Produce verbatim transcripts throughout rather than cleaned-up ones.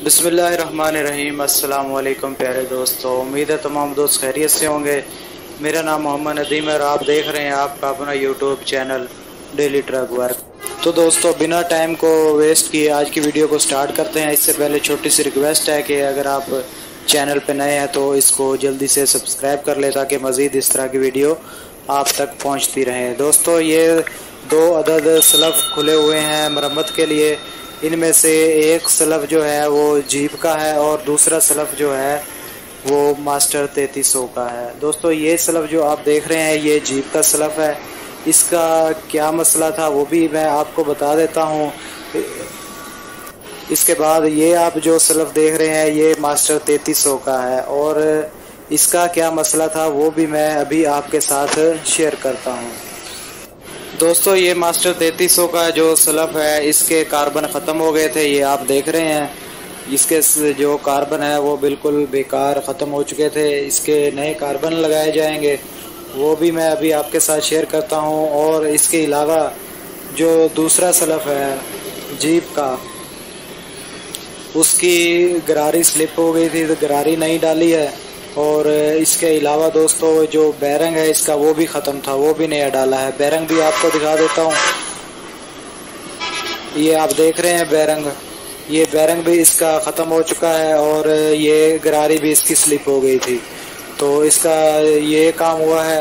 बिस्मिल्लाहिर्रहमानिर्रहीम। अस्सलाम वालेकुम प्यारे दोस्तों, उम्मीद है तमाम दोस्त खैरियत से होंगे। मेरा नाम मोहम्मद नदीम है और आप देख रहे हैं आपका अपना YouTube channel daily truck work. तो दोस्तों बिना टाइम को वेस्ट किए आज की वीडियो को स्टार्ट करते हैं। इससे पहले छोटी सी रिक्वेस्ट है कि अगर आप चैनल पर नए हैं तो इसको जल्दी से सब्सक्राइब कर ले ताकि मज़ीद इस तरह की वीडियो आप तक पहुँचती रहे। दोस्तों ये दो अदद स्लफ खुले हुए हैं मरम्मत के लिए। इनमें से एक स्लफ जो है वो जीप का है और दूसरा स्लफ जो है वो मास्टर तैंतीस सौ का है। दोस्तों ये स्लफ जो आप देख रहे हैं ये जीप का स्लफ है। इसका क्या मसला था वो भी मैं आपको बता देता हूँ। इसके बाद ये आप जो स्लफ देख रहे हैं ये मास्टर तैंतीस सौ का है और इसका क्या मसला था वो भी मैं अभी आपके साथ शेयर करता हूँ। दोस्तों ये मास्टर तैंतीस सौ का जो स्लफ है इसके कार्बन ख़त्म हो गए थे। ये आप देख रहे हैं इसके जो कार्बन है वो बिल्कुल बेकार ख़त्म हो चुके थे। इसके नए कार्बन लगाए जाएंगे वो भी मैं अभी आपके साथ शेयर करता हूँ। और इसके अलावा जो दूसरा स्लफ है जीप का उसकी गरारी स्लिप हो गई थी तो गरारी नहीं डाली है। और इसके अलावा दोस्तों जो बैरंग है इसका वो भी ख़त्म था, वो भी नया डाला है। बैरंग भी आपको दिखा देता हूँ। ये आप देख रहे हैं बैरंग, ये बैरंग भी इसका ख़त्म हो चुका है और ये गरारी भी इसकी स्लिप हो गई थी तो इसका ये काम हुआ है।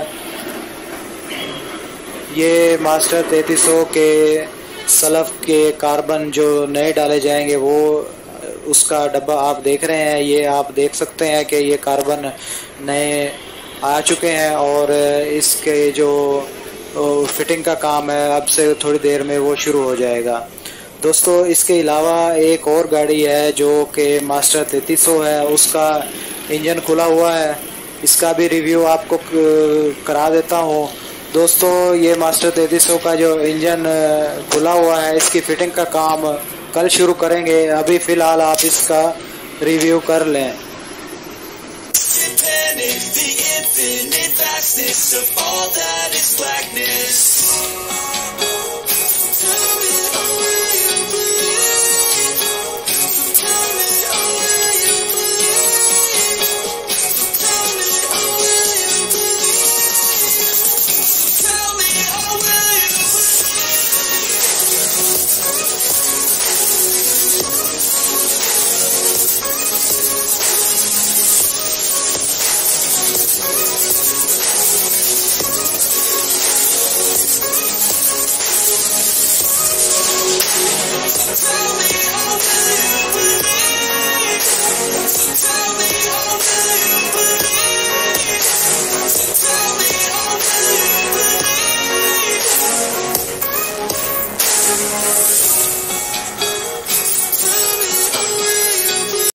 ये मास्टर तैंतीस सौ के स्लफ के कार्बन जो नए डाले जाएंगे वो उसका डब्बा आप देख रहे हैं। ये आप देख सकते हैं कि ये कार्बन नए आ चुके हैं और इसके जो फिटिंग का काम है अब से थोड़ी देर में वो शुरू हो जाएगा। दोस्तों इसके अलावा एक और गाड़ी है जो कि मास्टर तैंतीस सौ है, उसका इंजन खुला हुआ है। इसका भी रिव्यू आपको करा देता हूँ। दोस्तों ये मास्टर तैंतीस सौ का जो इंजन खुला हुआ है इसकी फिटिंग का काम कल शुरू करेंगे। अभी फ़िलहाल आप इसका रिव्यू कर लें।